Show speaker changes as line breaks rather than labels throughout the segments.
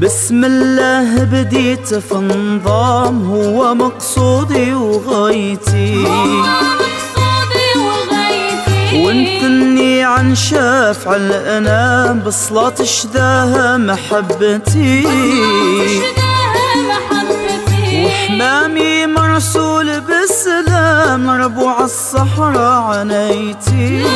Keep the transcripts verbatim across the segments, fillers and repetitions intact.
بسم الله بديت في النظام، هو مقصودي وغايتي، ونثني عن شافع الأنام بصلاة شداها محبتي، وحمامي مرسول بالسلام ربوع الصحراء عنايتي.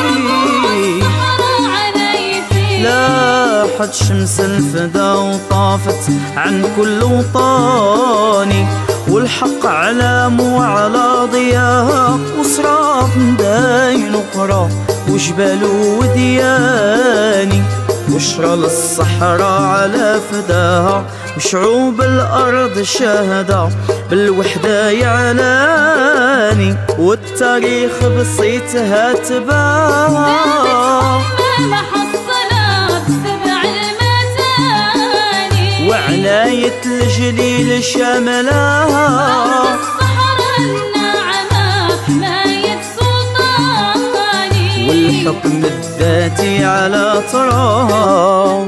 لاحت شمس الفدا وطافت عن كل وطاني، والحق علام وعلى ضياء وصراف داين وقرا وجبال ودياني، بشرى للصحراء على فداها وشعوب الأرض شاهدة بالوحدة يعلاني، والتاريخ بصيتها تباها وعناية الجليل شاملاها
الصحراء الناعمة حماية سلطاني،
والحكم الذاتي على تراها.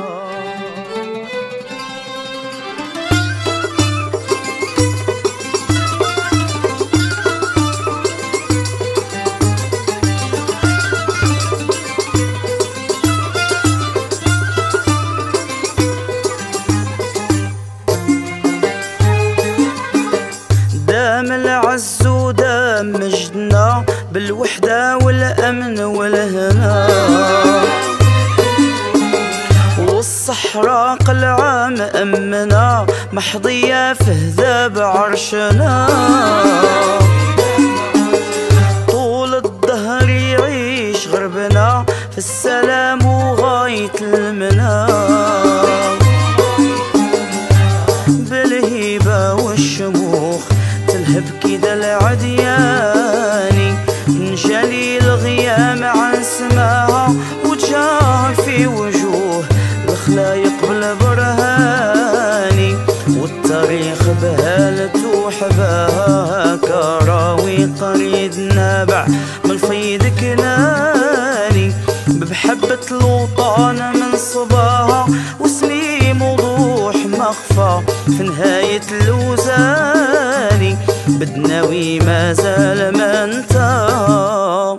دام العز ودام مجدنا بالوحدة والأمن والهنا، والصحراء قلعة مأمنة محظية في هذاب عرشنا، طول الدهر يعيش غربنا في السلام وغاية المنى، بالهيبة والشموخ تلهب كدا العدياني، نجلي الغيام عن سماها وجار في وجوه الخلايق بالبرهاني، والتاريخ بهالته حباها كراوي قريد نابع من الفيض كناني، بمحبة الوطن من صباها واسمي موضوح مخفى في نهاية الوزاني، بدناوي ما زال ما انتهى.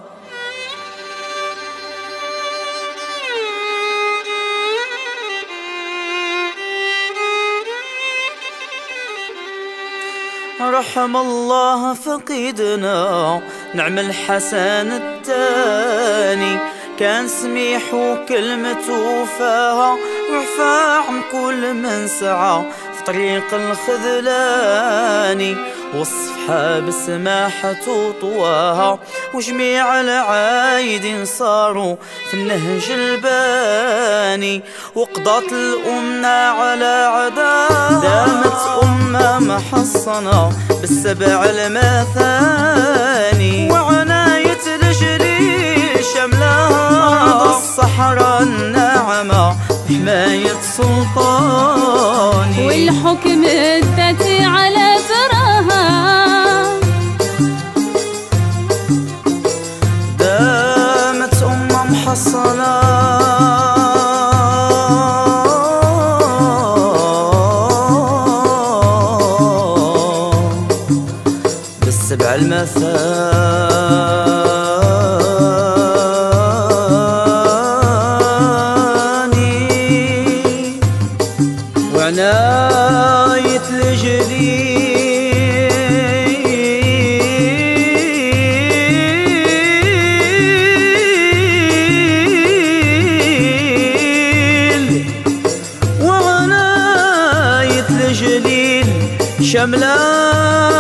رحم الله فقيدنا نعم الحسن التاني، كان سميح وكلمته وفاها وعفا عن كل من سعى في طريق الخذلاني، وصفها بسماحة طواها وجميع العايدين صاروا في النهج الباني، وقضت الأمة على عداها دامت أمة محصنة بالسبع المثاني، وعناية الجليل شملها أرض الصحراء الناعمة حماية سلطاني،
والحكم الذاتي على تراها،
دامت أمة محصنة بالسبع المثاني، وعناية الجليل وعناية الجليل شملان.